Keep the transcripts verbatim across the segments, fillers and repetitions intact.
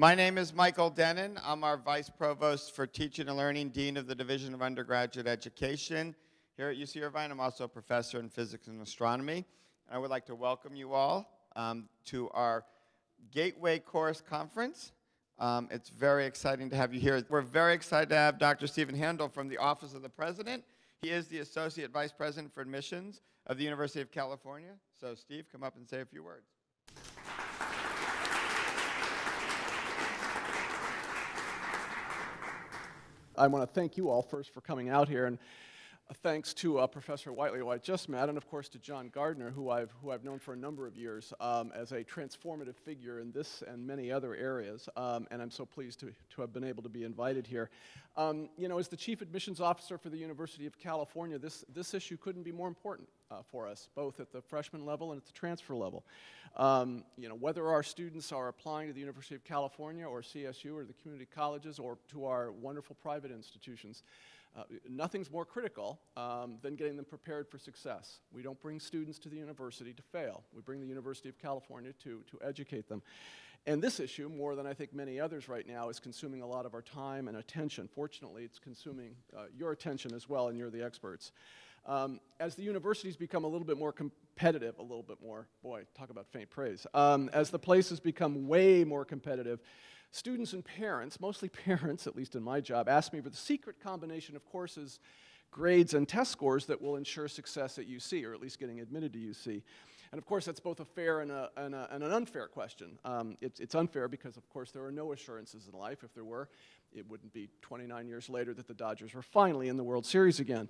My name is Michael Denon. I'm our Vice Provost for Teaching and Learning, Dean of the Division of Undergraduate Education. Here at U C Irvine, I'm also a professor in physics and astronomy. I would like to welcome you all um, to our Gateway Course Conference. Um, it's very exciting to have you here. We're very excited to have Doctor Stephen Handel from the Office of the President. He is the Associate Vice President for Admissions of the University of California. So Steve, come up and say a few words. I want to thank you all first for coming out here, and uh, thanks to uh, Professor Whiteley, who I just met, and of course to John Gardner, who I've, who I've known for a number of years um, as a transformative figure in this and many other areas, um, and I'm so pleased to, to have been able to be invited here. Um, you know, as the Chief Admissions Officer for the University of California, this, this issue couldn't be more important uh, for us, both at the freshman level and at the transfer level. Um, you know, whether our students are applying to the University of California or C S U or the community colleges or to our wonderful private institutions, uh, nothing's more critical um, than getting them prepared for success. We don't bring students to the university to fail. We bring the University of California to, to educate them. And this issue, more than I think many others right now, is consuming a lot of our time and attention. Fortunately, it's consuming uh, your attention as well, and you're the experts. Um, as the universities become a little bit more competitive, a little bit more, boy, talk about faint praise, um, as the places become way more competitive, students and parents, mostly parents, at least in my job, ask me for the secret combination of courses, grades, and test scores that will ensure success at U C, or at least getting admitted to U C. And of course, that's both a fair and, a, and, a, and an unfair question. Um, it's, it's unfair because, of course, there are no assurances in life. If there were, it wouldn't be twenty-nine years later that the Dodgers were finally in the World Series again.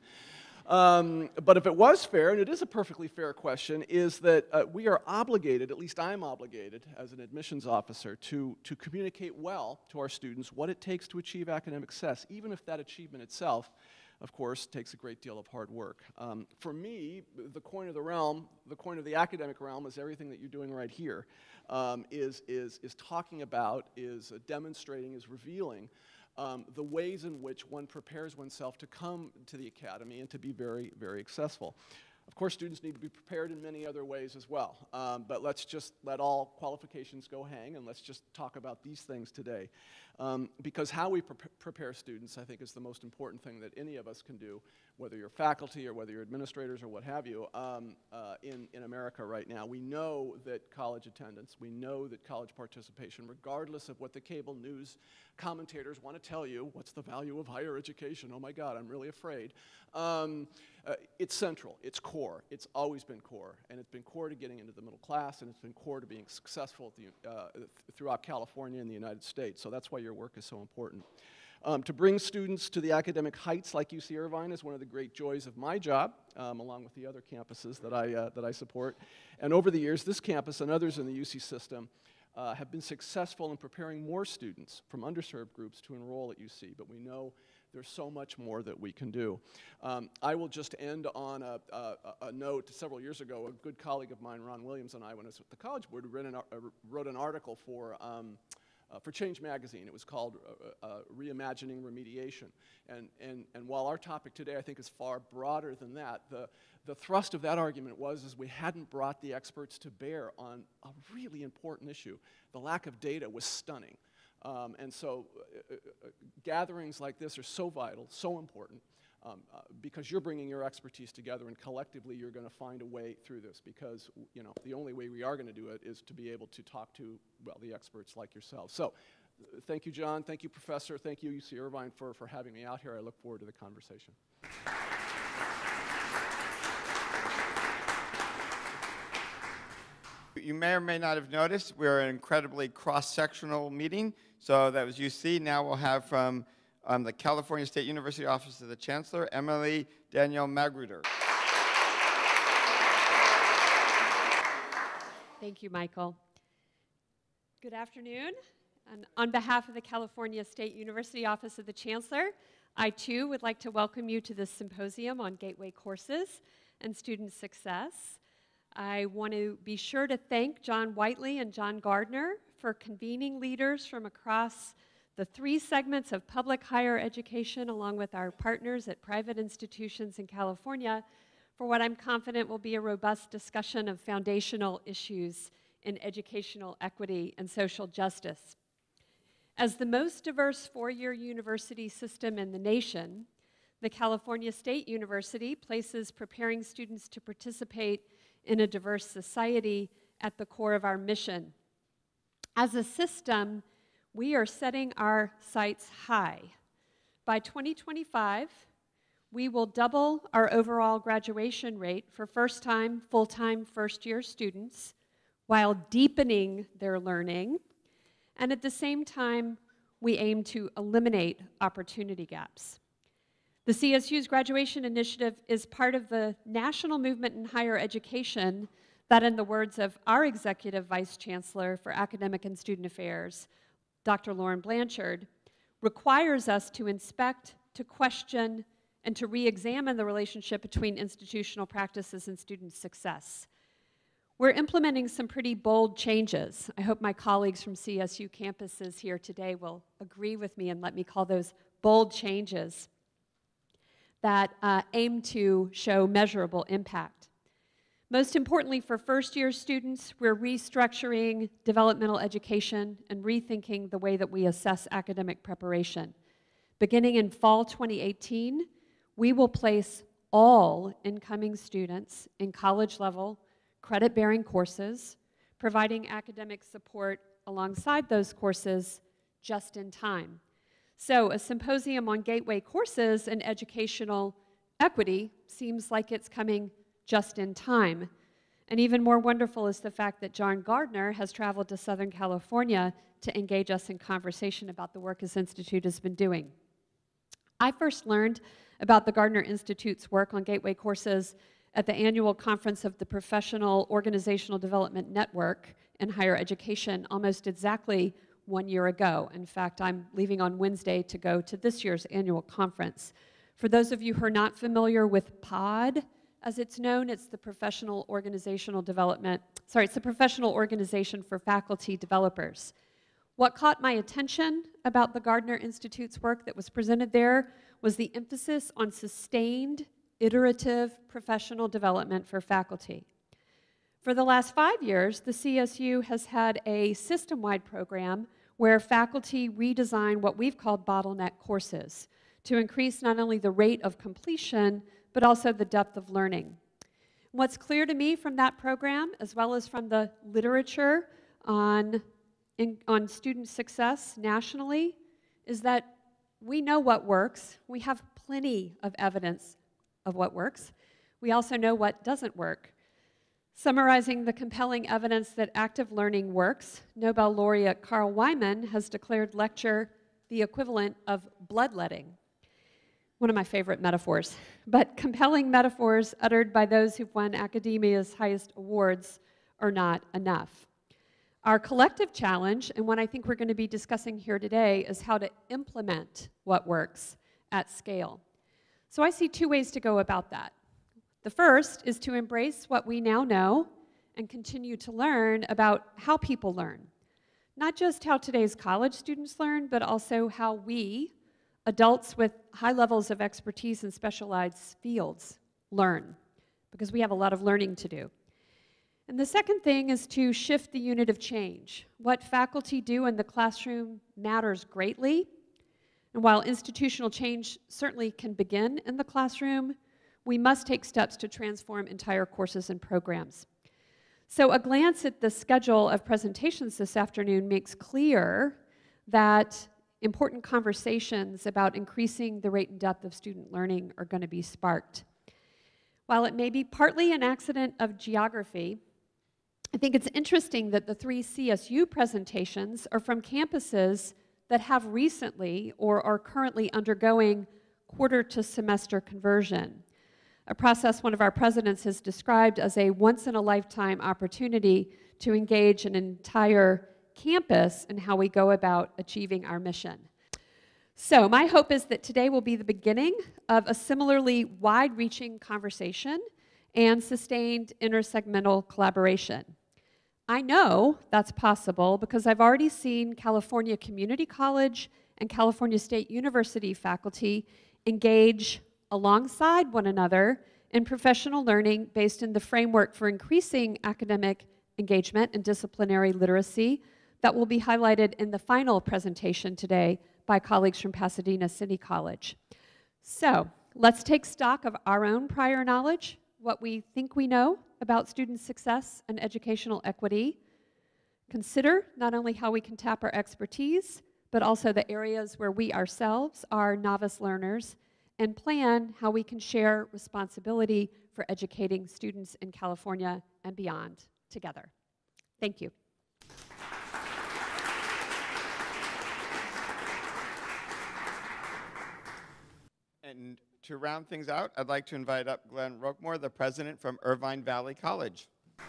Um, but if it was fair, and it is a perfectly fair question, is that uh, we are obligated, at least I'm obligated as an admissions officer, to, to communicate well to our students what it takes to achieve academic success, even if that achievement itself, of course, takes a great deal of hard work. Um, for me, the coin of the realm, the coin of the academic realm is everything that you're doing right here, um, is, is, is talking about, is uh, demonstrating, is revealing Um, the ways in which one prepares oneself to come to the academy and to be very, very successful. Of course, students need to be prepared in many other ways as well, um, but let's just let all qualifications go hang and let's just talk about these things today. Um, because how we pre prepare students, I think, is the most important thing that any of us can do, whether you're faculty or whether you're administrators or what have you, um, uh, in, in America right now. We know that college attendance, we know that college participation, regardless of what the cable news commentators want to tell you, what's the value of higher education? Oh my God, I'm really afraid. Um, uh, it's central, it's core, it's always been core, and it's been core to getting into the middle class, and it's been core to being successful at the, uh, th throughout California and the United States, so that's why your work is so important. Um, to bring students to the academic heights like U C Irvine is one of the great joys of my job, um, along with the other campuses that I, uh, that I support. And over the years, this campus and others in the U C system uh, have been successful in preparing more students from underserved groups to enroll at U C, but we know there's so much more that we can do. Um, I will just end on a, a, a note. Several years ago, a good colleague of mine, Ron Williams, and I, when I was at the College Board, wrote an, uh, wrote an article for um, Uh, for Change Magazine. It was called uh, uh, Reimagining Remediation. And, and, and while our topic today, I think, is far broader than that, the, the thrust of that argument was is we hadn't brought the experts to bear on a really important issue. The lack of data was stunning. Um, and so uh, uh, gatherings like this are so vital, so important, Um, uh, because you're bringing your expertise together, and collectively you're going to find a way through this, because, you know, the only way we are going to do it is to be able to talk to, well, the experts like yourselves. So, uh, thank you, John. Thank you, Professor. Thank you, U C Irvine, for, for having me out here. I look forward to the conversation. You may or may not have noticed, we're an incredibly cross-sectional meeting. So that was U C. Now we'll have from Um, the California State University Office of the Chancellor, Emily Danielle Magruder. Thank you, Michael. Good afternoon. And on behalf of the California State University Office of the Chancellor, I too would like to welcome you to this symposium on Gateway Courses and Student Success. I want to be sure to thank John Whiteley and John Gardner for convening leaders from across the three segments of public higher education, along with our partners at private institutions in California, for what I'm confident will be a robust discussion of foundational issues in educational equity and social justice. As the most diverse four-year university system in the nation, the California State University places preparing students to participate in a diverse society at the core of our mission. As a system, we are setting our sights high. By twenty twenty-five, we will double our overall graduation rate for first-time, full-time, first-year students while deepening their learning. And at the same time, we aim to eliminate opportunity gaps. The C S U's graduation initiative is part of the national movement in higher education that, in the words of our Executive Vice Chancellor for Academic and Student Affairs, Doctor Lauren Blanchard, requires us to inspect, to question, and to re-examine the relationship between institutional practices and student success. We're implementing some pretty bold changes. I hope my colleagues from C S U campuses here today will agree with me and let me call those bold changes that uh, aim to show measurable impact. Most importantly, for first-year students, we're restructuring developmental education and rethinking the way that we assess academic preparation. Beginning in fall twenty eighteen, we will place all incoming students in college-level credit-bearing courses, providing academic support alongside those courses just in time. So a symposium on gateway courses and educational equity seems like it's coming just in time. And even more wonderful is the fact that John Gardner has traveled to Southern California to engage us in conversation about the work his institute has been doing. I first learned about the Gardner Institute's work on gateway courses at the annual conference of the Professional Organizational Development Network in Higher Education almost exactly one year ago. In fact, I'm leaving on Wednesday to go to this year's annual conference. For those of you who are not familiar with POD, as it's known, it's the Professional Organizational Development, sorry, it's the Professional Organization for Faculty Developers. What caught my attention about the Gardner Institute's work that was presented there was the emphasis on sustained, iterative professional development for faculty. For the last five years, the C S U has had a system-wide program where faculty redesign what we've called bottleneck courses to increase not only the rate of completion, but also the depth of learning. What's clear to me from that program, as well as from the literature on, in, on student success nationally, is that we know what works. We have plenty of evidence of what works. We also know what doesn't work. Summarizing the compelling evidence that active learning works, Nobel laureate Carl Wyman has declared lecture the equivalent of bloodletting. One of my favorite metaphors, but compelling metaphors uttered by those who've won academia's highest awards are not enough. Our collective challenge, and one I think we're going to be discussing here today, is how to implement what works at scale. So I see two ways to go about that. The first is to embrace what we now know and continue to learn about how people learn. Not just how today's college students learn, but also how we, adults with high levels of expertise in specialized fields, learn, because we have a lot of learning to do. And the second thing is to shift the unit of change. What faculty do in the classroom matters greatly. And while institutional change certainly can begin in the classroom, we must take steps to transform entire courses and programs. So a glance at the schedule of presentations this afternoon makes clear that important conversations about increasing the rate and depth of student learning are going to be sparked. While it may be partly an accident of geography, I think it's interesting that the three C S U presentations are from campuses that have recently or are currently undergoing quarter to semester conversion, a process one of our presidents has described as a once-in-a-lifetime opportunity to engage an entire campus in how we go about achieving our mission. So my hope is that today will be the beginning of a similarly wide-reaching conversation and sustained intersegmental collaboration. I know that's possible because I've already seen California Community College and California State University faculty engage alongside one another in professional learning based in the framework for increasing academic engagement and disciplinary literacy that will be highlighted in the final presentation today by colleagues from Pasadena City College. So let's take stock of our own prior knowledge, what we think we know about student success and educational equity. Consider not only how we can tap our expertise, but also the areas where we ourselves are novice learners, and plan how we can share responsibility for educating students in California and beyond together. Thank you. And to round things out, I'd like to invite up Glenn Roquemore, the president from Irvine Valley College.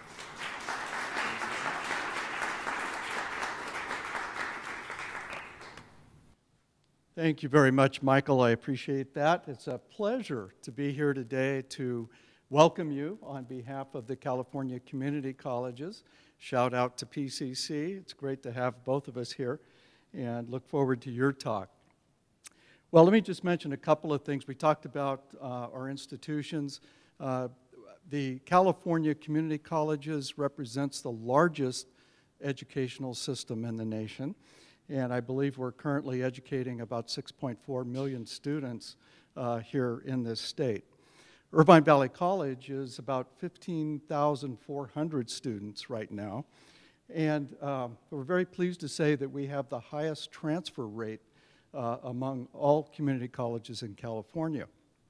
Thank you very much, Michael. I appreciate that. It's a pleasure to be here today to welcome you on behalf of the California Community Colleges. Shout out to P C C. It's great to have both of us here, and look forward to your talk. Well, let me just mention a couple of things. We talked about uh, our institutions. Uh, the California Community Colleges represents the largest educational system in the nation. And I believe we're currently educating about six point four million students uh, here in this state. Irvine Valley College is about fifteen thousand four hundred students right now. And um, we're very pleased to say that we have the highest transfer rate uh, among all community colleges in California.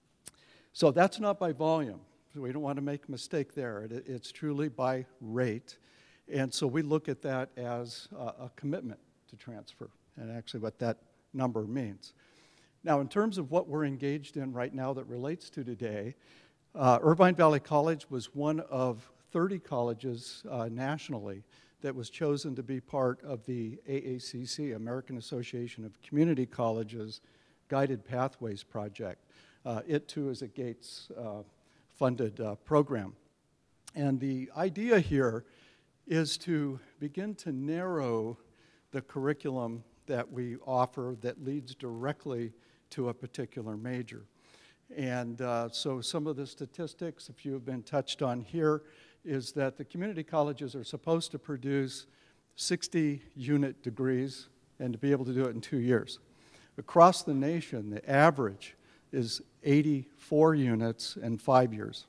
So that's not by volume. We don't want to make a mistake there. It, it's truly by rate. And so we look at that as uh, a commitment to transfer, and actually what that number means. Now, in terms of what we're engaged in right now that relates to today, uh, Irvine Valley College was one of thirty colleges uh, nationally that was chosen to be part of the A A C C, American Association of Community Colleges, Guided Pathways Project. Uh, it too is a Gates uh, funded uh, program. And the idea here is to begin to narrow the curriculum that we offer that leads directly to a particular major. And uh, so some of the statistics, a few have been touched on here, is that the community colleges are supposed to produce sixty unit degrees and to be able to do it in two years. Across the nation, the average is eighty-four units in five years.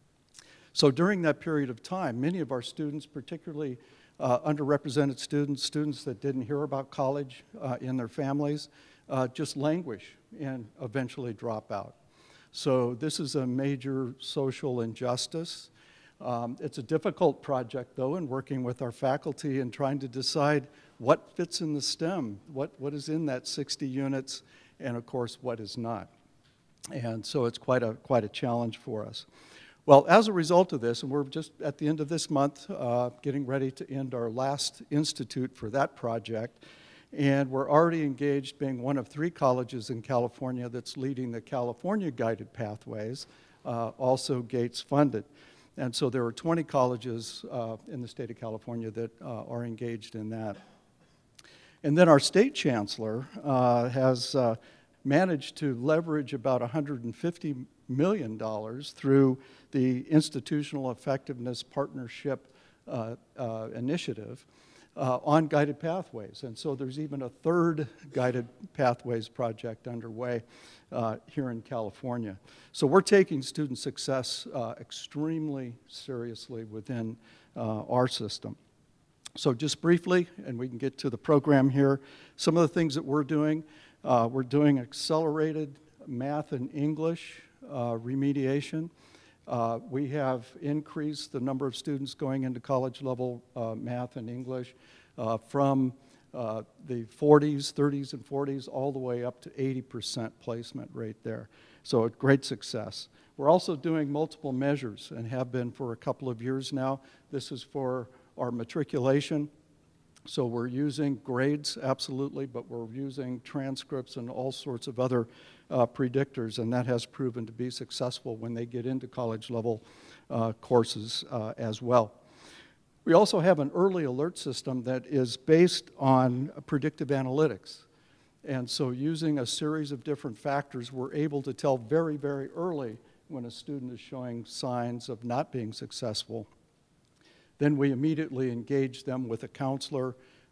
So during that period of time, many of our students, particularly Uh, underrepresented students, students that didn't hear about college uh, in their families, uh, just languish and eventually drop out. So this is a major social injustice. Um, it's a difficult project, though, in working with our faculty and trying to decide what fits in the STEM, what, what is in that sixty units, and of course, what is not. And so it's quite a, quite a challenge for us. Well, as a result of this, and we're just at the end of this month uh, getting ready to end our last institute for that project, and we're already engaged being one of three colleges in California that's leading the California Guided Pathways, uh, also Gates funded. And so there are twenty colleges uh, in the state of California that uh, are engaged in that. And then our state chancellor uh, has uh, managed to leverage about one hundred fifty million dollars through the Institutional Effectiveness Partnership uh, uh, Initiative uh, on Guided Pathways. And so there's even a third Guided Pathways project underway uh, here in California. So we're taking student success uh, extremely seriously within uh, our system. So just briefly, and we can get to the program here, some of the things that we're doing. Uh, we're doing accelerated math and English uh, remediation. Uh, we have increased the number of students going into college level uh, math and English uh, from uh, the forties, thirties and forties all the way up to eighty percent placement rate there. So a great success. We're also doing multiple measures and have been for a couple of years now. This is for our matriculation. So we're using grades, absolutely, but we're using transcripts and all sorts of other uh, predictors, and that has proven to be successful when they get into college level uh, courses uh, as well. We also have an early alert system that is based on predictive analytics. And so using a series of different factors, we're able to tell very, very early when a student is showing signs of not being successful. Then we immediately engage them with a counselor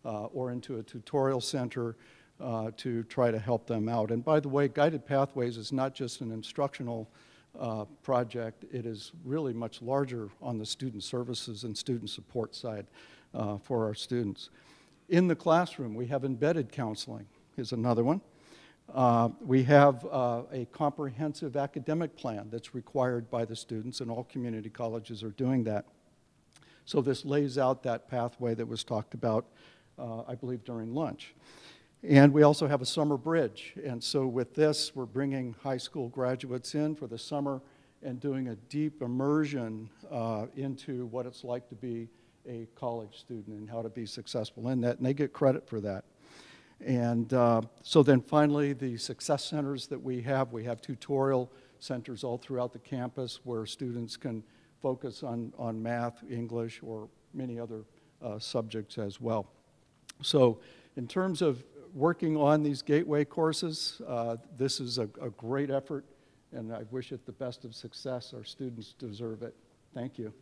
uh, or into a tutorial center uh, to try to help them out. And by the way, Guided Pathways is not just an instructional uh, project. It is really much larger on the student services and student support side uh, for our students. In the classroom, we have embedded counseling is another one. Uh, we have uh, a comprehensive academic plan that's required by the students, and all community colleges are doing that. So this lays out that pathway that was talked about, uh, I believe, during lunch. And we also have a summer bridge. And so with this, we're bringing high school graduates in for the summer and doing a deep immersion uh, into what it's like to be a college student and how to be successful in that, and they get credit for that. And uh, so then finally, the success centers that we have, we have tutorial centers all throughout the campus where students can focus on, on math, English, or many other uh, subjects as well. So in terms of working on these gateway courses, uh, this is a, a great effort, and I wish it the best of success. Our students deserve it. Thank you.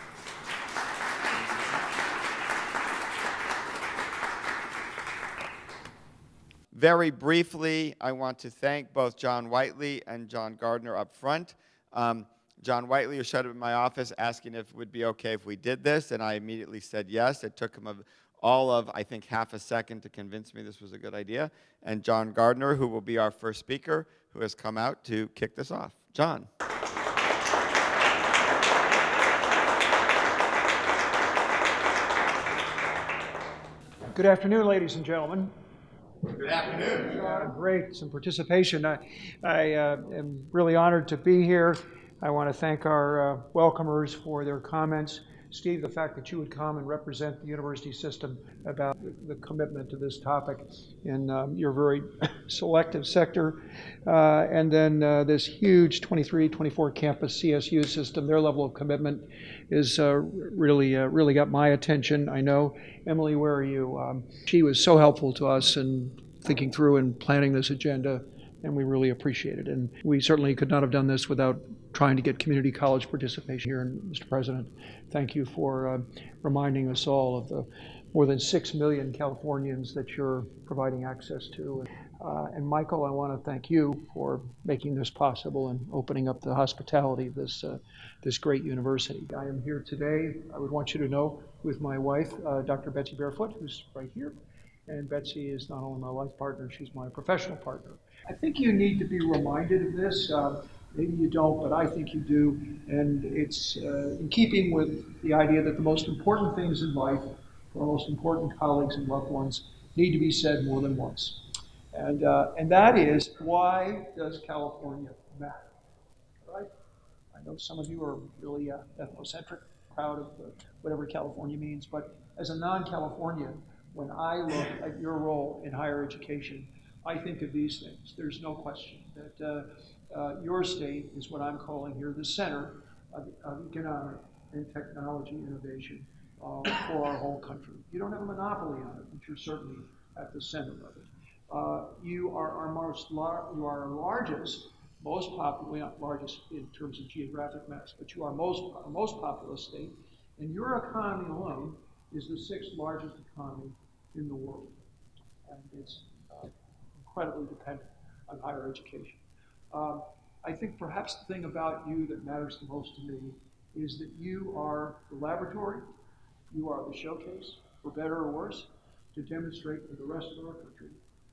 Very briefly, I want to thank both John Whiteley and John Gardner up front. Um, John Whiteley, who showed up in my office asking if it would be okay if we did this, and I immediately said yes. It took him a, all of, I think, half a second to convince me this was a good idea. And John Gardner, who will be our first speaker, who has come out to kick this off. John. Good afternoon, ladies and gentlemen. Good afternoon. Uh, great, some participation. I, I uh, am really honored to be here. I want to thank our uh, welcomers for their comments. Steve, the fact that you would come and represent the university system about the, the commitment to this topic in um, your very selective sector. Uh, and then uh, this huge twenty-three, twenty-four campus C S U system, their level of commitment is uh, really, uh, really got my attention. I know, Emily, where are you? Um, she was so helpful to us in thinking through and planning this agenda, and we really appreciate it. And we certainly could not have done this without trying to get community college participation here. And Mister President, thank you for uh, reminding us all of the more than six million Californians that you're providing access to. Uh, and Michael, I want to thank you for making this possible and opening up the hospitality of this, uh, this great university. I am here today, I would want you to know, with my wife, uh, Doctor Betsy Barefoot, who's right here. And Betsy is not only my life partner, she's my professional partner. I think you need to be reminded of this. Uh, maybe you don't, but I think you do. And it's uh, in keeping with the idea that the most important things in life for our most important colleagues and loved ones need to be said more than once. And, uh, and that is, why does California matter? Right? I know some of you are really uh, ethnocentric, proud of uh, whatever California means, but as a non-Californian, when I look at your role in higher education, I think of these things. There's no question that uh, uh, your state is what I'm calling here the center of, of economic and technology innovation uh, for our whole country. You don't have a monopoly on it, but you're certainly at the center of it. Uh, you are our most lar you are our largest, most popular, not largest in terms of geographic mass, but you are most our most populous state, and your economy alone is the sixth largest economy in the world, and it's uh, incredibly dependent on higher education. Um, I think perhaps the thing about you that matters the most to me is that you are the laboratory, you are the showcase, for better or worse, to demonstrate to the rest of our country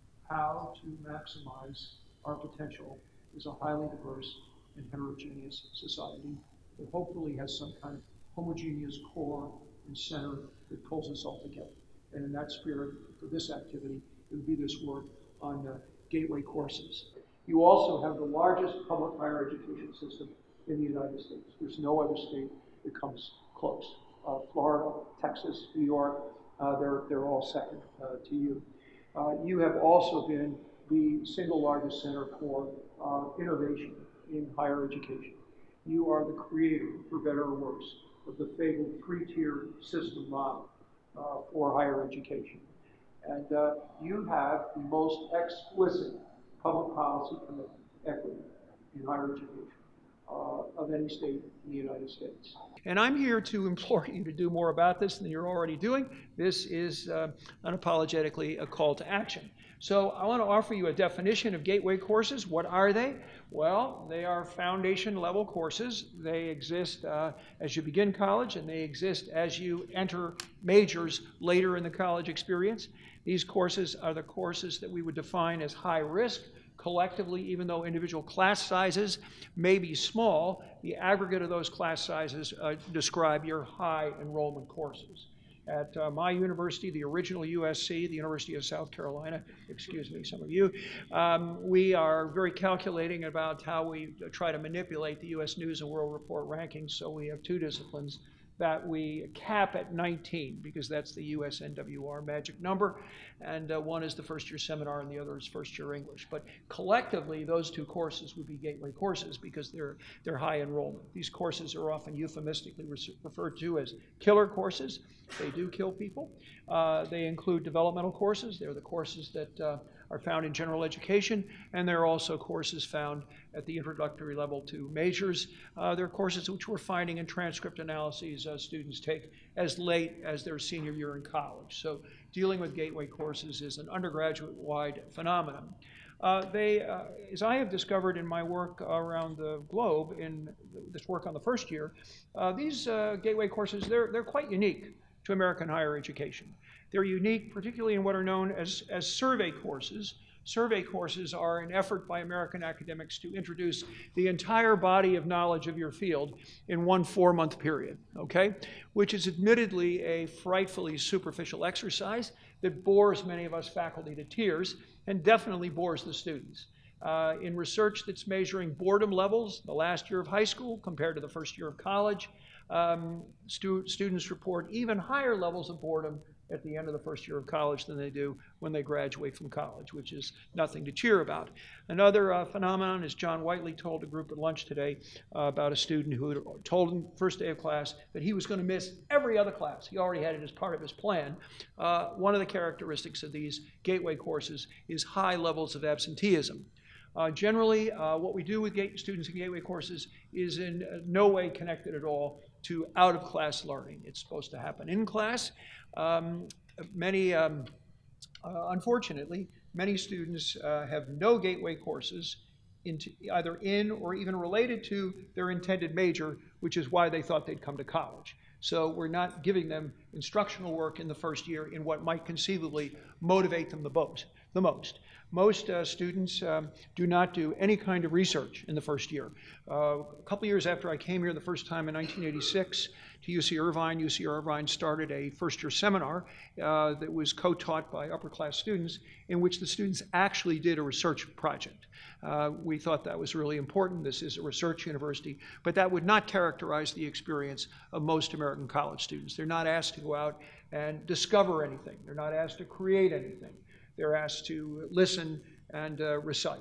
how to maximize our potential as a highly diverse and heterogeneous society that hopefully has some kind of homogeneous core and center that pulls us all together. And in that spirit, for this activity, it would be this work on uh, gateway courses. You also have the largest public higher education system in the United States. There's no other state that comes close. Uh, Florida, Texas, New York, uh, they're, they're all second uh, to you. Uh, you have also been the single largest center for uh, innovation in higher education. You are the creator, for better or worse, of the fabled three-tier system model uh, for higher education. And uh, you have the most explicit public policy commitment, equity, in higher education. uh, of any state in the United States. And I'm here to implore you to do more about this than you're already doing. This is uh, unapologetically a call to action. So I want to offer you a definition of gateway courses. What are they? Well, they are foundation level courses. They exist uh, as you begin college, and they exist as you enter majors later in the college experience. These courses are the courses that we would define as high risk. Collectively, even though individual class sizes may be small, the aggregate of those class sizes uh, describe your high enrollment courses. At uh, my university, the original U S C, the University of South Carolina, excuse me, some of you, um, we are very calculating about how we try to manipulate the U S News and World Report rankings. So we have two disciplines that we cap at nineteen, because that's the U S N W R magic number, and uh, one is the first year seminar and the other is first year English. But collectively, those two courses would be gateway courses because they're, they're high enrollment. These courses are often euphemistically referred to as killer courses. They do kill people. Uh, they include developmental courses. They're the courses that uh, are found in general education, and there are also courses found at the introductory level to majors. Uh, there are courses which we're finding in transcript analyses uh, students take as late as their senior year in college. So dealing with gateway courses is an undergraduate-wide phenomenon. Uh, they, uh, as I have discovered in my work around the globe, in this work on the first year, uh, these uh, gateway courses, they're, they're quite unique to American higher education. They're unique, particularly in what are known as, as survey courses. Survey courses are an effort by American academics to introduce the entire body of knowledge of your field in one four-month period, okay? Which is admittedly a frightfully superficial exercise that bores many of us faculty to tears and definitely bores the students. Uh, in research that's measuring boredom levels, the last year of high school compared to the first year of college, um, stu students report even higher levels of boredom at the end of the first year of college than they do when they graduate from college, which is nothing to cheer about. Another uh, phenomenon is John Whiteley told a group at lunch today uh, about a student who had told him first day of class that he was going to miss every other class. He already had it as part of his plan. Uh, one of the characteristics of these gateway courses is high levels of absenteeism. Uh, generally, uh, what we do with gate students in gateway courses is in uh, no way connected at all to out-of-class learning. It's supposed to happen in class. Um, many, um, uh, unfortunately, many students uh, have no gateway courses into, either in or even related to their intended major, which is why they thought they'd come to college. So we're not giving them instructional work in the first year in what might conceivably motivate them the most. The most. Most uh, students um, do not do any kind of research in the first year. Uh, a couple years after I came here the first time in nineteen eighty-six to U C Irvine, U C Irvine started a first year seminar uh, that was co-taught by upper class students in which the students actually did a research project. Uh, we thought that was really important. This is a research university, but that would not characterize the experience of most American college students. They're not asked to go out and discover anything. They're not asked to create anything. They're asked to listen and uh, recite.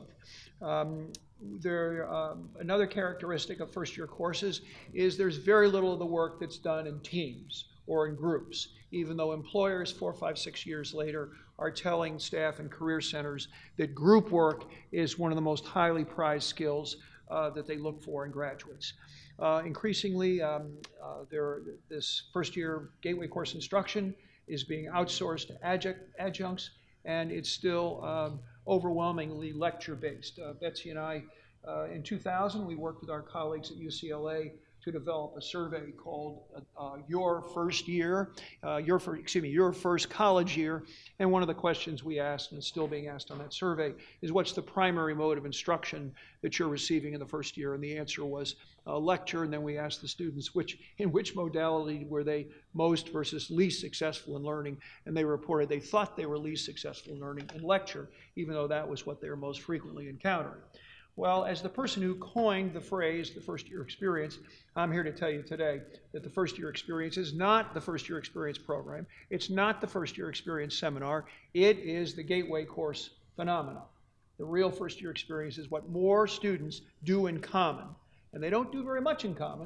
Um, there, um, another characteristic of first-year courses is there's very little of the work that's done in teams or in groups, even though employers four, five, six years later are telling staff and career centers that group work is one of the most highly prized skills uh, that they look for in graduates. Uh, increasingly, um, uh, there, this first-year gateway course instruction is being outsourced to adjunct, adjuncts, and it's still um, overwhelmingly lecture-based. Uh, Betsy and I, uh, in two thousand, we worked with our colleagues at U C L A to develop a survey called uh, Your First Year, uh, your first, excuse me, Your First College Year. And one of the questions we asked, and still being asked on that survey, is what's the primary mode of instruction that you're receiving in the first year? And the answer was uh, lecture. And then we asked the students which, in which modality were they most versus least successful in learning. And they reported they thought they were least successful in learning in lecture, even though that was what they were most frequently encountering. Well, as the person who coined the phrase, the first year experience, I'm here to tell you today that the first year experience is not the first year experience program. It's not the first year experience seminar. It is the gateway course phenomenon. The real first year experience is what more students do in common. And they don't do very much in common,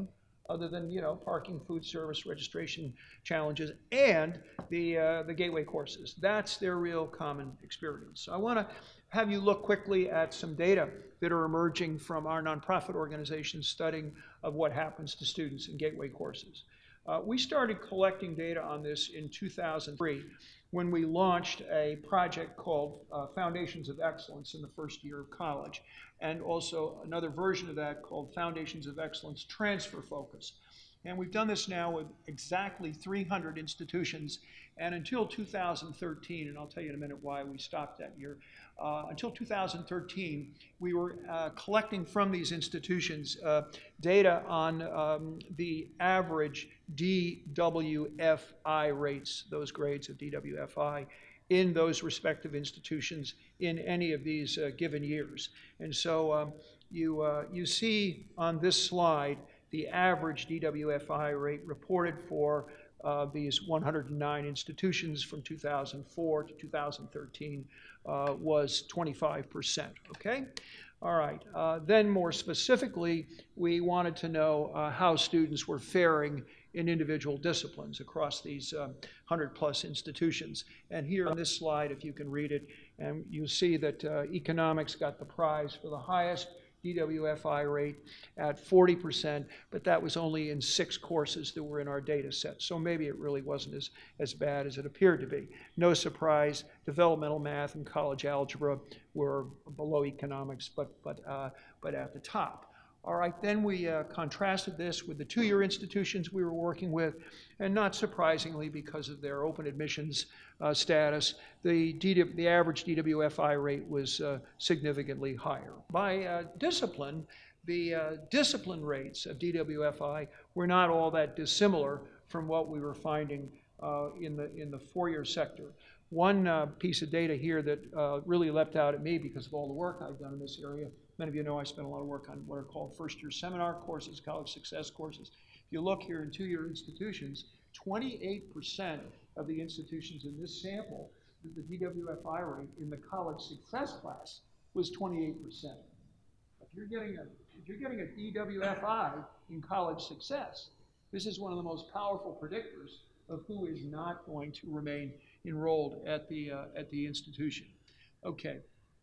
other than, you know, parking, food service, registration challenges, and the, uh, the gateway courses. That's their real common experience. So I want to have you look quickly at some data that are emerging from our nonprofit organization's studying of what happens to students in gateway courses. Uh, we started collecting data on this in two thousand three when we launched a project called uh, Foundations of Excellence in the first year of college, and also another version of that called Foundations of Excellence Transfer Focus. And we've done this now with exactly three hundred institutions, and until two thousand thirteen, and I'll tell you in a minute why we stopped that year, uh, until two thousand thirteen, we were uh, collecting from these institutions uh, data on um, the average D W F I rates, those grades of D W F I, in those respective institutions in any of these uh, given years. And so um, you, uh, you see on this slide the average D W F I rate reported for uh, these one hundred nine institutions from two thousand four to two thousand thirteen uh, was twenty-five percent, okay? All right, uh, then more specifically, we wanted to know uh, how students were faring in individual disciplines across these um, one hundred plus institutions. And here on this slide, if you can read it, and you see that uh, economics got the prize for the highest D W F I rate at forty percent, but that was only in six courses that were in our data set. So maybe it really wasn't as, as bad as it appeared to be. No surprise, developmental math and college algebra were below economics, but, but, uh, but at the top. All right, then we uh, contrasted this with the two-year institutions we were working with, and not surprisingly, because of their open admissions uh, status, the, D W, the average D W F I rate was uh, significantly higher. By uh, discipline, the uh, discipline rates of D W F I were not all that dissimilar from what we were finding uh, in the, in the four-year sector. One uh, piece of data here that uh, really leapt out at me because of all the work I've done in this area. Many of you know I spent a lot of work on what are called first-year seminar courses, college success courses. If you look here in two-year institutions, twenty-eight percent of the institutions in this sample, the D W F I rate in the college success class was twenty-eight percent. If you're getting a, if you're getting a D W F I in college success, this is one of the most powerful predictors of who is not going to remain enrolled at the, uh, at the institution. Okay.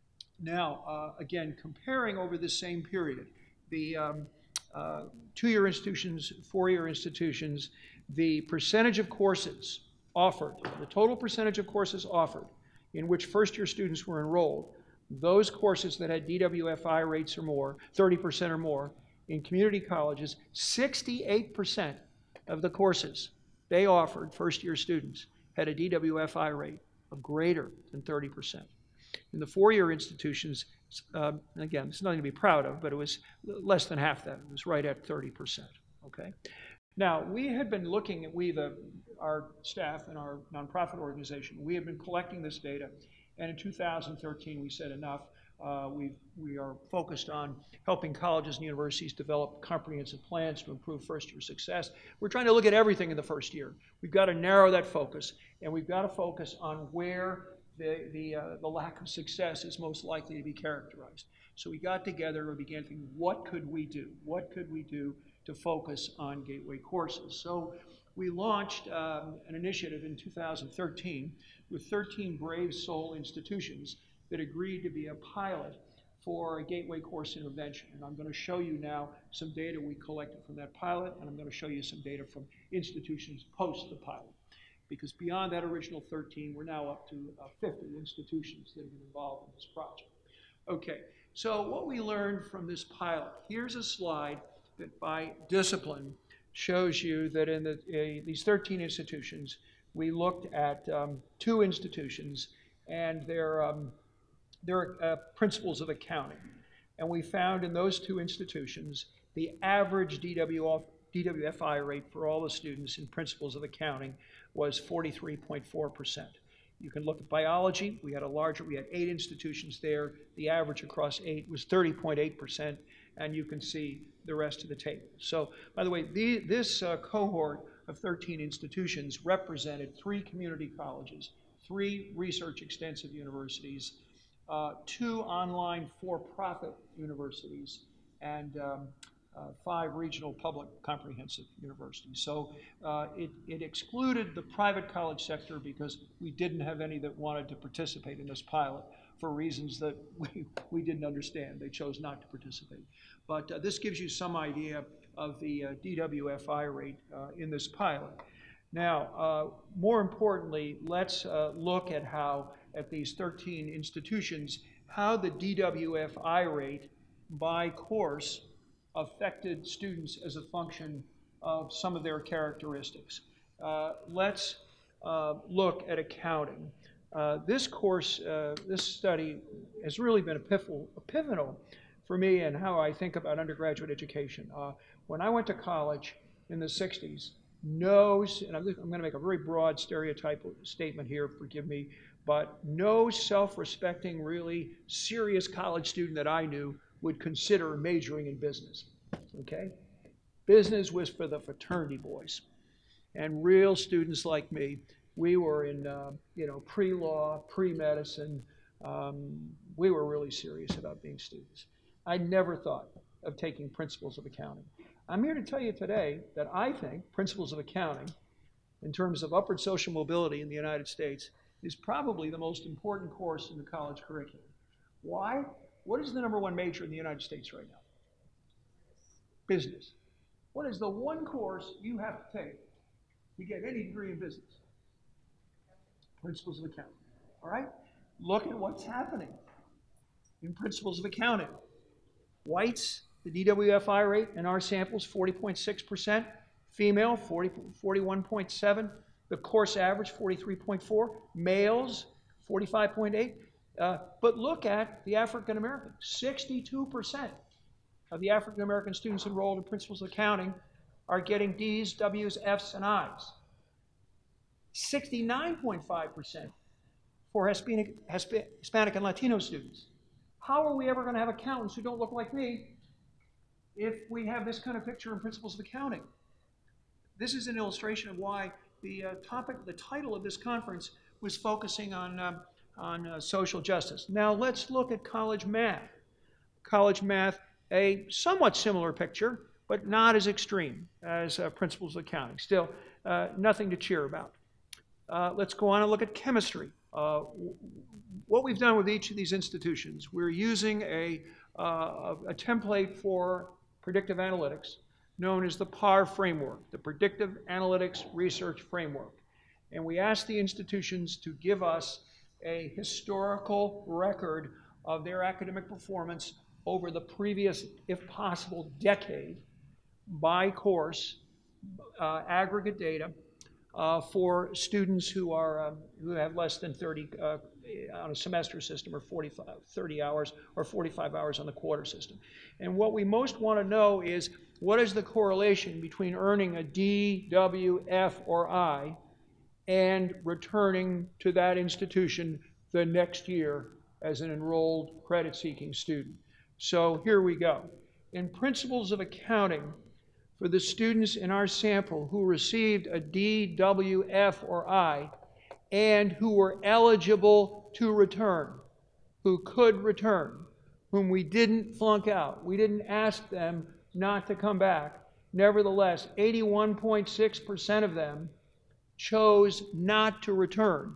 Now, uh, again, comparing over the same period, the um, uh, two-year institutions, four-year institutions, the percentage of courses offered, the total percentage of courses offered in which first-year students were enrolled, those courses that had D W F I rates or more, thirty percent or more, in community colleges, sixty-eight percent of the courses they offered first-year students had a D W F I rate of greater than thirty percent. In the four-year institutions, uh, and again, it's nothing to be proud of, but it was less than half that. It was right at thirty percent, okay? Now, we had been looking at, we, the, our staff and our nonprofit organization, we had been collecting this data, and in two thousand thirteen, we said enough. Uh, we we are focused on helping colleges and universities develop comprehensive plans to improve first-year success. We're trying to look at everything in the first year. We've got to narrow that focus, and we've got to focus on where the, the, uh, the lack of success is most likely to be characterized. So we got together and began thinking, what could we do? What could we do to focus on gateway courses? So we launched um, an initiative in two thousand thirteen with thirteen brave soul institutions that agreed to be a pilot for a gateway course intervention. And I'm going to show you now some data we collected from that pilot, and I'm going to show you some data from institutions post the pilot. Because beyond that original thirteen, we're now up to uh, fifty institutions that have been involved in this project. Okay, so what we learned from this pilot, here's a slide that by discipline shows you that in the, uh, these thirteen institutions, we looked at um, two institutions and their, um, their uh, principles of accounting. And we found in those two institutions, the average D W F I rate for all the students in principles of accounting was forty-three point four percent. You can look at biology. We had a larger, we had eight institutions there. The average across eight was thirty point eight percent, and you can see the rest of the table. So, by the way, the, this uh, cohort of thirteen institutions represented three community colleges, three research extensive universities, uh, two online for-profit universities, and um, uh, five regional public comprehensive universities. So uh, it, it excluded the private college sector because we didn't have any that wanted to participate in this pilot for reasons that we, we didn't understand. They chose not to participate. But uh, this gives you some idea of the uh, D W F I rate uh, in this pilot. Now, uh, more importantly, let's uh, look at how, at these thirteen institutions, how the D W F I rate by course affected students as a function of some of their characteristics. Uh, let's uh, look at accounting. Uh, this course, uh, this study has really been a pivotal, a pivotal for me in how I think about undergraduate education. Uh, when I went to college in the sixties, no, and I'm, I'm going to make a very broad stereotype statement here, forgive me, but no self-respecting, really serious college student that I knew would consider majoring in business, okay? Business was for the fraternity boys. And real students like me, we were in, uh, you know, pre-law, pre-medicine. Um, we were really serious about being students. I never thought of taking principles of accounting. I'm here to tell you today that I think principles of accounting, in terms of upward social mobility in the United States, is probably the most important course in the college curriculum. Why? What is the number one major in the United States right now? Business. What is the one course you have to take to get any degree in business? Principles of accounting. All right? Look at what's happening in principles of accounting. Whites, the D W F I rate in our samples, forty point six percent. Female, forty, forty-one point seven. The course average, forty-three point four. Males, forty-five point eight. Uh, but look at the African American. sixty-two percent of the African American students enrolled in principles of accounting are getting D's, W's, F's, and I's. sixty-nine point five percent for Hispanic, Hispanic and Latino students. How are we ever going to have accountants who don't look like me if we have this kind of picture in principles of accounting? This is an illustration of why the uh, topic, the title of this conference was focusing on, uh, on uh, social justice. Now let's look at college math. College math, a somewhat similar picture, but not as extreme as uh, principles of accounting. Still, uh, nothing to cheer about. Uh, let's go on and look at chemistry. Uh, what we've done with each of these institutions, we're using a, uh, a template for predictive analytics known as the P A R framework, the Predictive Analytics Research Framework. And we asked the institutions to give us a historical record of their academic performance over the previous, if possible, decade by course, uh, aggregate data uh, for students who are uh, who have less than thirty uh, on a semester system, or forty-five, thirty hours, or forty-five hours on the quarter system. And what we most want to know is, what is the correlation between earning a D, W, F, or I and returning to that institution the next year as an enrolled credit-seeking student? So here we go. In principles of accounting, for the students in our sample who received a D, W, F, or I, and who were eligible to return, who could return, whom we didn't flunk out, we didn't ask them not to come back. Nevertheless, eighty-one point six percent of them chose not to return.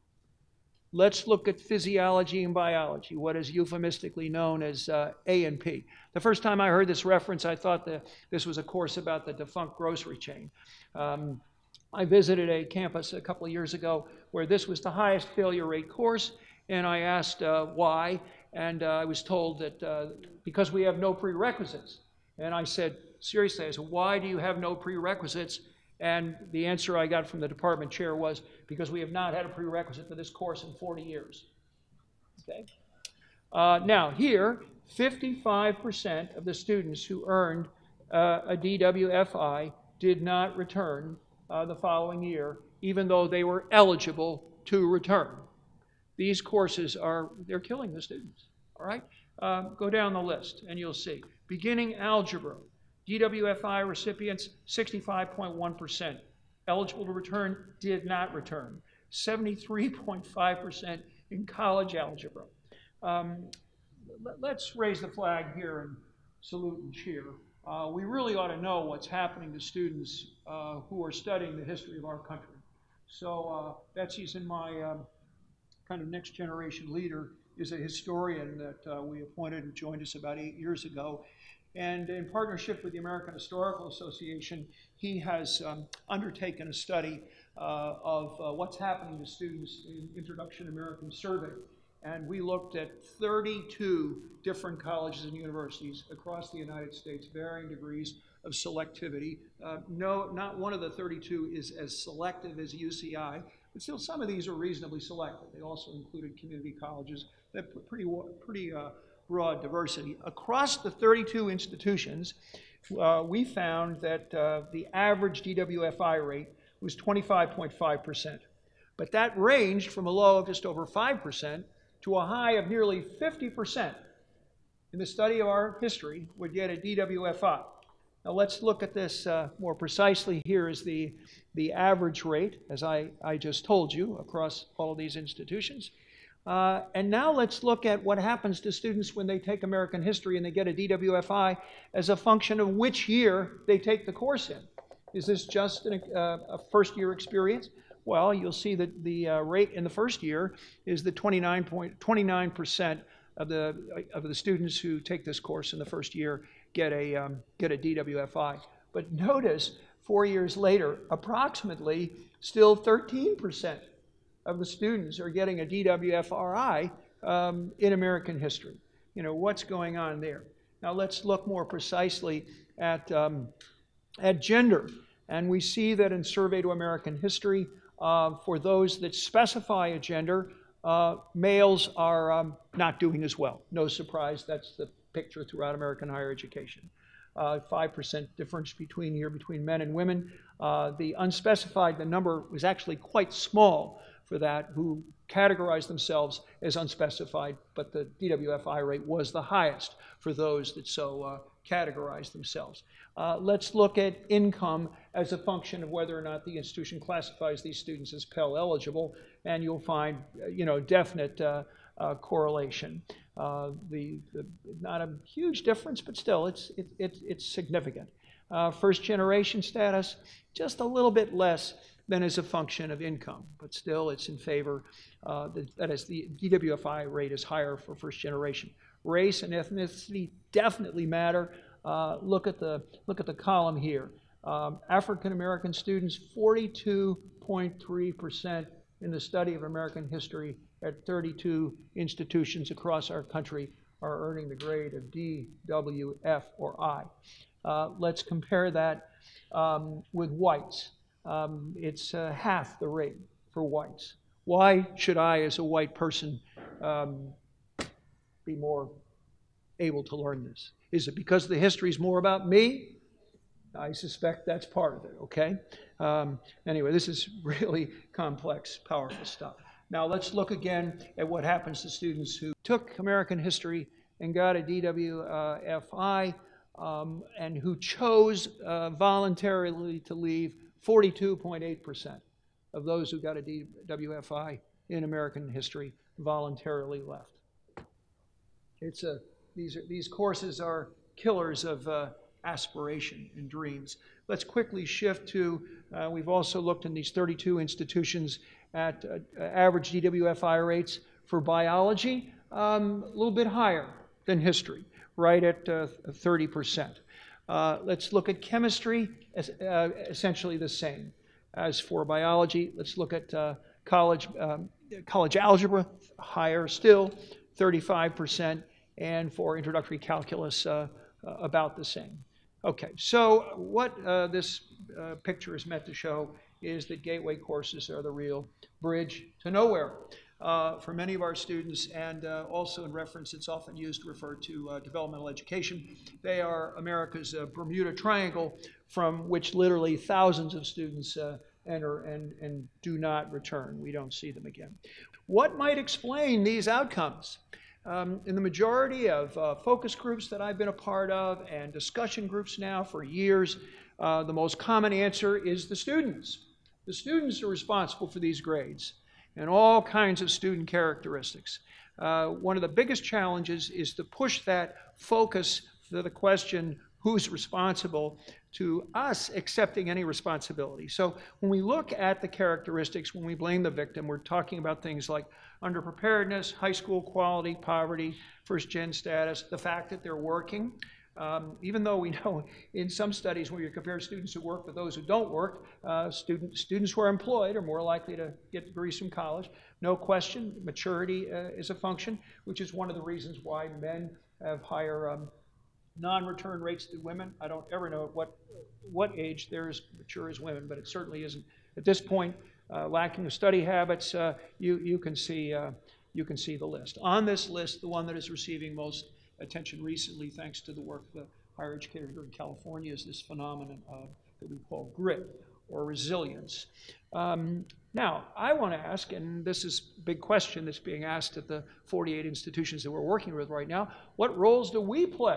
Let's look at physiology and biology, what is euphemistically known as uh, A and P. The first time I heard this reference, I thought that this was a course about the defunct grocery chain. Um, I visited a campus a couple of years ago where this was the highest failure rate course, and I asked uh, why, and uh, I was told that uh, because we have no prerequisites. And I said, seriously, I said, why do you have no prerequisites? And the answer I got from the department chair was, because we have not had a prerequisite for this course in forty years. Okay. Uh, now here, fifty-five percent of the students who earned uh, a D W F I did not return uh, the following year, even though they were eligible to return. These courses are, they're killing the students, all right? Uh, go down the list and you'll see. Beginning algebra, D W F I recipients, sixty-five point one percent. Eligible to return, did not return. seventy-three point five percent in college algebra. Um, let's raise the flag here and salute and cheer uh, we really ought to know what's happening to students uh, who are studying the history of our country. So uh, Betsy's in my um, kind of next generation leader, is a historian that uh, we appointed and joined us about eight years ago. And in partnership with the American Historical Association, he has um, undertaken a study uh, of uh, what's happening to students in Introduction to American Survey. And we looked at thirty-two different colleges and universities across the United States, varying degrees of selectivity. Uh, no, not one of the thirty-two is as selective as U C I, but still some of these are reasonably selective. They also included community colleges that pretty, pretty uh, broad diversity. Across the thirty-two institutions, uh, we found that uh, the average D W F I rate was twenty-five point five percent. But that ranged from a low of just over five percent to a high of nearly fifty percent in the study of our history would get a D W F I. Now let's look at this uh, more precisely. Here is the, the average rate, as I, I just told you, across all of these institutions. Uh, and now let's look at what happens to students when they take American history and they get a D W F I as a function of which year they take the course in. Is this just an, uh, a first year experience? Well, you'll see that the uh, rate in the first year is the twenty-nine percent of the, of the students who take this course in the first year get a, um, get a D W F I. But notice, four years later, approximately still thirteen percent of the students are getting a D W F I um, in American history. You know, what's going on there? Now let's look more precisely at, um, at gender. And we see that in Survey to American History, uh, for those that specify a gender, uh, males are um, not doing as well. No surprise, that's the picture throughout American higher education. Uh, five percent difference between here between men and women. Uh, the unspecified, the number was actually quite small for that, who categorized themselves as unspecified, but the D W F I rate was the highest for those that so uh, categorized themselves. Uh, let's look at income as a function of whether or not the institution classifies these students as Pell eligible, and you'll find, you know, definite uh, uh, correlation. Uh, the, the not a huge difference, but still, it's it, it, it's significant. Uh, first generation status, just a little bit less than as a function of income, but still, it's in favor. Uh, the, that is, the D W F I rate is higher for first generation. Race and ethnicity definitely matter. Uh, look at the look at the column here. Um, African American students, forty-two point three percent in the study of American history at thirty-two institutions across our country are earning the grade of D, W, F, or I. Uh, let's compare that um, with whites. Um, it's uh, half the rate for whites. Why should I, as a white person, um, be more able to learn this? Is it because the history is more about me? I suspect that's part of it, okay? Um, anyway, this is really complex, powerful stuff. Now let's look again at what happens to students who took American history and got a D W F I um, and who chose uh, voluntarily to leave. forty-two point eight percent of those who got a D W F I in American history voluntarily left. It's a, these, are, these courses are killers of uh, aspiration and dreams. Let's quickly shift to, uh, we've also looked in these thirty-two institutions at uh, average D W F I rates for biology, um, a little bit higher than history, right at uh, thirty percent. Uh, let's look at chemistry, as, uh, essentially the same as for biology. Let's look at uh, college, um, college algebra, higher still, thirty-five percent, and for introductory calculus, uh, uh, about the same. Okay, so what uh, this uh, picture is meant to show is that gateway courses are the real bridge to nowhere uh, for many of our students, and uh, also in reference, it's often used to refer to uh, developmental education. They are America's uh, Bermuda Triangle, from which literally thousands of students uh, enter and, and do not return. We don't see them again. What might explain these outcomes? Um, in the majority of uh, focus groups that I've been a part of and discussion groups now for years, uh, the most common answer is the students. The students are responsible for these grades and all kinds of student characteristics. Uh, one of the biggest challenges is to push that focus to the question, who's responsible to us accepting any responsibility. So when we look at the characteristics, when we blame the victim, we're talking about things like underpreparedness, high school quality, poverty, first-gen status, the fact that they're working. Um, even though we know in some studies where you compare students who work with those who don't work, uh, student, students who are employed are more likely to get degrees from college. No question, maturity uh, is a function, which is one of the reasons why men have higher um, non-return rates than women. I don't ever know at what, what age they're as mature as women, but it certainly isn't. At this point, uh, lacking of study habits, uh, you, you, can see, uh, you can see the list. On this list, the one that is receiving most attention recently, thanks to the work of the higher educator here in California, is this phenomenon uh, that we call grit or resilience. Um, now, I want to ask, and this is a big question that's being asked at the forty-eight institutions that we're working with right now, what roles do we play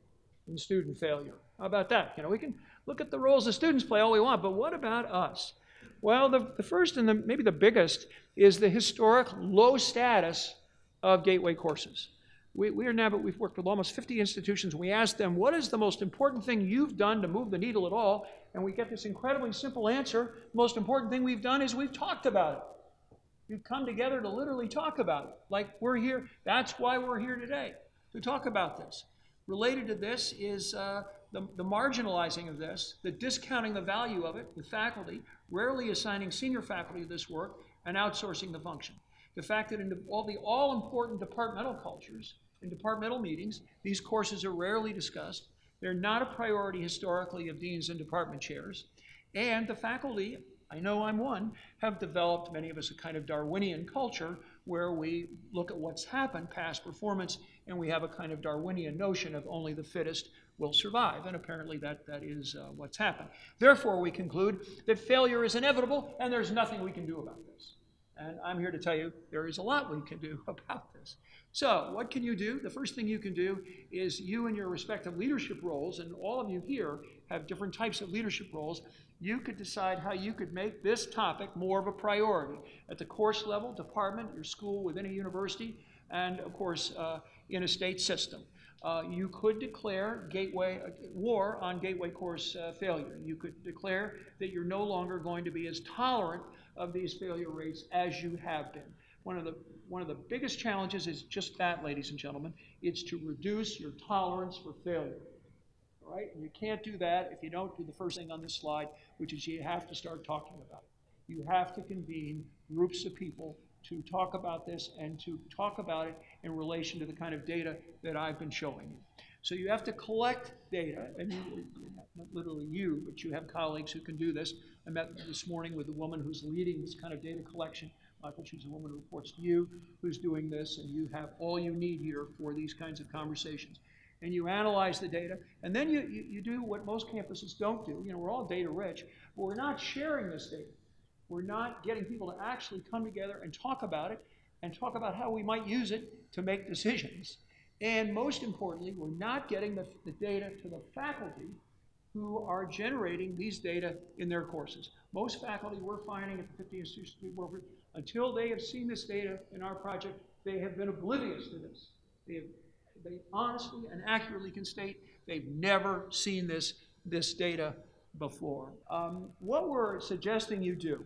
in student failure? How about that? You know, we can look at the roles the students play all we want, but what about us? Well, the, the first and the, maybe the biggest is the historic low status of gateway courses. We, we are now, but we've worked with almost fifty institutions. We asked them, what is the most important thing you've done to move the needle at all? And we get this incredibly simple answer. The most important thing we've done is we've talked about it. We've come together to literally talk about it. Like we're here, that's why we're here today, to talk about this. Related to this is uh, the, the marginalizing of this, the discounting the value of it with faculty, rarely assigning senior faculty to this work, and outsourcing the function. The fact that in all the all-important departmental cultures, in departmental meetings, these courses are rarely discussed. They're not a priority historically of deans and department chairs. And the faculty, I know I'm one, have developed, many of us, a kind of Darwinian culture where we look at what's happened, past performance, and we have a kind of Darwinian notion of only the fittest will survive. And apparently that, that is uh, what's happened. Therefore, we conclude that failure is inevitable and there's nothing we can do about this. And I'm here to tell you there is a lot we can do about this. So what can you do? The first thing you can do is you in your respective leadership roles, and all of you here have different types of leadership roles, you could decide how you could make this topic more of a priority at the course level, department, your school, within a university, and of course uh, in a state system. Uh, you could declare gateway, uh, war on gateway course uh, failure. You could declare that you're no longer going to be as tolerant of these failure rates as you have been. One of the, one of the biggest challenges is just that, ladies and gentlemen. It's to reduce your tolerance for failure. All right? And you can't do that if you don't do the first thing on this slide, which is you have to start talking about it. You have to convene groups of people to talk about this and to talk about it in relation to the kind of data that I've been showing you. So you have to collect data, and you, not literally you, but you have colleagues who can do this. I met this morning with a woman who's leading this kind of data collection. Michael, she's a woman who reports to you, who's doing this, and you have all you need here for these kinds of conversations. And you analyze the data, and then you, you, you do what most campuses don't do. You know, we're all data rich, but we're not sharing this data. We're not getting people to actually come together and talk about it, and talk about how we might use it to make decisions. And most importantly, we're not getting the, the data to the faculty who are generating these data in their courses. Most faculty we're finding at the fifty institutions we work with, until they have seen this data in our project, they have been oblivious to this. They, have, they honestly and accurately can state they've never seen this, this data before. Um, what we're suggesting you do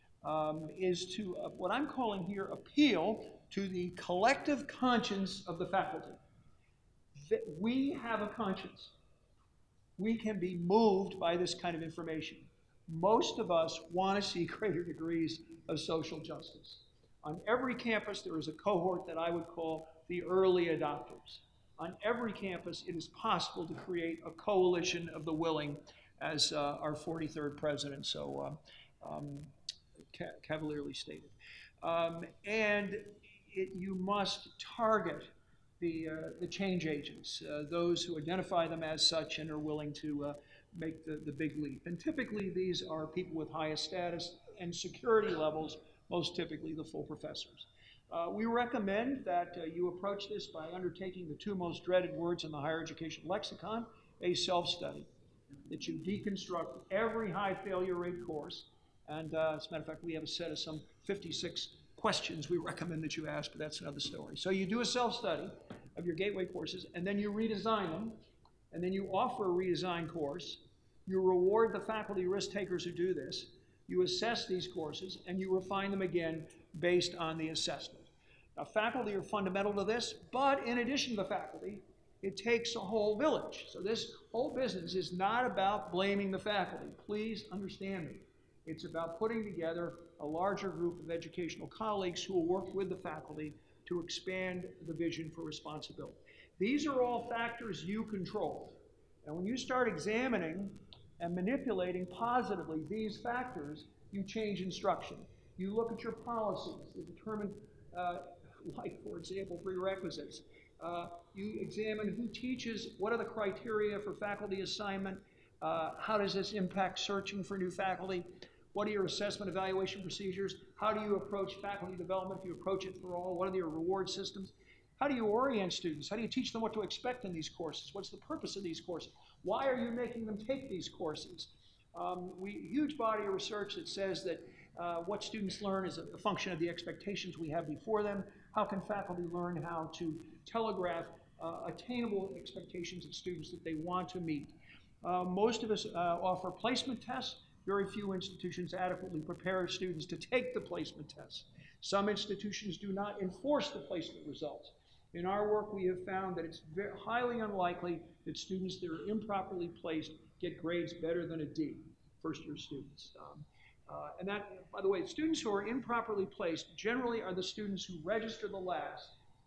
um, is to, uh, what I'm calling here, appeal to the collective conscience of the faculty. That we have a conscience. We can be moved by this kind of information. Most of us want to see greater degrees of social justice. On every campus, there is a cohort that I would call the early adopters. On every campus, it is possible to create a coalition of the willing, as uh, our forty-third president so uh, um, ca cavalierly stated. Um, and it, you must target the, uh, the change agents, uh, those who identify them as such and are willing to uh, make the, the big leap. And typically these are people with highest status and security levels, most typically the full professors. Uh, we recommend that uh, you approach this by undertaking the two most dreaded words in the higher education lexicon, a self-study, that you deconstruct every high failure rate course. And uh, as a matter of fact, we have a set of some fifty-six questions we recommend that you ask, but that's another story. So you do a self-study of your gateway courses, and then you redesign them and then you offer a redesigned course. You reward the faculty risk takers who do this. You assess these courses, and you refine them again based on the assessment. Now, faculty are fundamental to this, but in addition to the faculty, it takes a whole village. So this whole business is not about blaming the faculty. Please understand me. It's about putting together a larger group of educational colleagues who will work with the faculty to expand the vision for responsibility. These are all factors you control. And when you start examining and manipulating positively these factors, you change instruction. You look at your policies that determine, uh, like, for example, prerequisites. Uh, you examine who teaches, what are the criteria for faculty assignment, uh, how does this impact searching for new faculty, what are your assessment evaluation procedures, how do you approach faculty development if you approach it for all, what are your reward systems, how do you orient students, how do you teach them what to expect in these courses, what's the purpose of these courses, why are you making them take these courses? Um, we, huge body of research that says that uh, what students learn is a, a function of the expectations we have before them. How can faculty learn how to telegraph uh, attainable expectations of students that they want to meet? Uh, most of us uh, offer placement tests. Very few institutions adequately prepare students to take the placement tests. Some institutions do not enforce the placement results. In our work, we have found that it's very highly unlikely that students that are improperly placed get grades better than a D, first-year students. Um, uh, and that, by the way, students who are improperly placed generally are the students who register the last,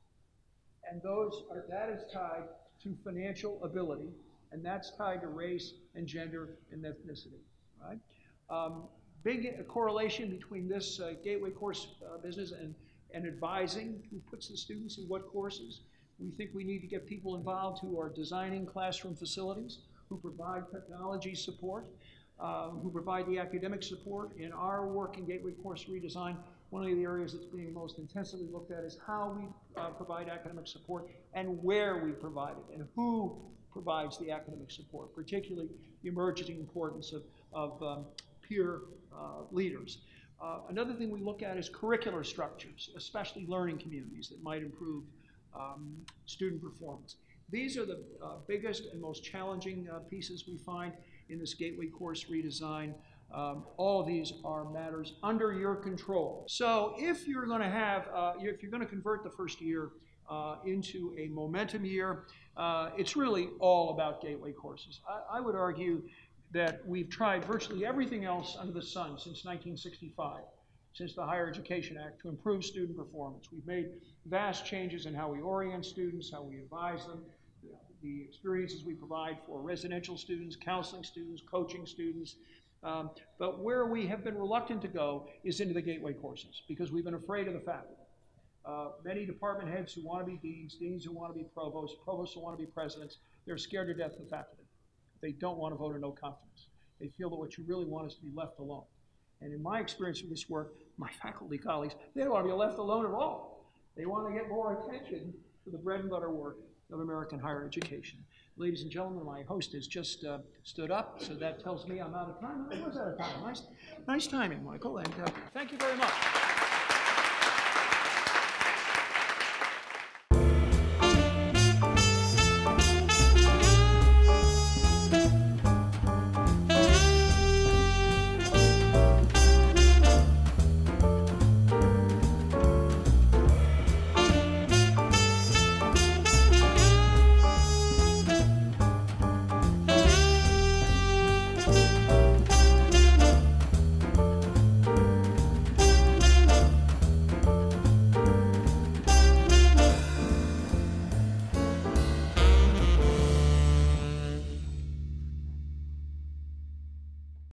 and those are, that is tied to financial ability, and that's tied to race and gender and ethnicity. Right? Um, big correlation between this uh, gateway course uh, business and, and advising who puts the students in what courses. We think we need to get people involved who are designing classroom facilities, who provide technology support, uh, who provide the academic support. In our work in gateway course redesign, one of the areas that's being most intensively looked at is how we uh, provide academic support and where we provide it and who provides the academic support, particularly the emerging importance of, of um, peer uh, leaders. Uh, another thing we look at is curricular structures, especially learning communities that might improve um, student performance. These are the uh, biggest and most challenging uh, pieces we find in this gateway course redesign. Um, all of these are matters under your control. So if you're going to have, uh, if you're going to convert the first year uh, into a momentum year, uh, it's really all about gateway courses. I, I would argue that we've tried virtually everything else under the sun since nineteen sixty-five, since the Higher Education Act, to improve student performance. We've made vast changes in how we orient students, how we advise them, the experiences we provide for residential students, counseling students, coaching students. Um, but where we have been reluctant to go is into the gateway courses because we've been afraid of the faculty. Uh, many department heads who want to be deans, deans who want to be provosts, provosts who want to be presidents, they're scared to death of the faculty. They don't want to vote or no confidence. They feel that what you really want is to be left alone. And in my experience with this work, my faculty colleagues, they don't want to be left alone at all. They want to get more attention to the bread and butter work of American higher education. Ladies and gentlemen, my host has just uh, stood up, so that tells me I'm out of time. I was out of time. Nice, nice timing, Michael, and uh, thank you very much.